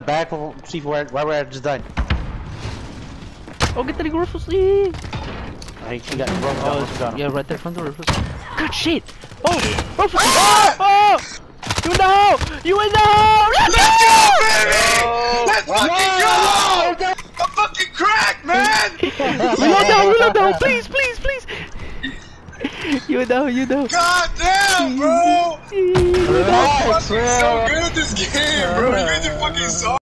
Back, we'll see where we're at. Just done. Oh, get the Ruffles! Yeah. I think she got Ruffles. Yeah, right there from the Ruffles. Good shit! Oh! Ruffles! Oh! You in the hole! You in the hole! Let's go, baby! Let's fucking go! I'm fucking cracked, man! Reload down! Please! You know. God damn, bro! Relax, I'm so good at this game, bro. You guys are fucking so